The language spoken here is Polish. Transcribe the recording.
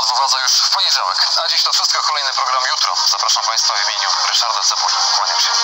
władza już w poniedziałek. A dziś to wszystko. Kolejny program jutro. Zapraszam Państwa w imieniu Ryszarda Cebuli. Kłaniam się.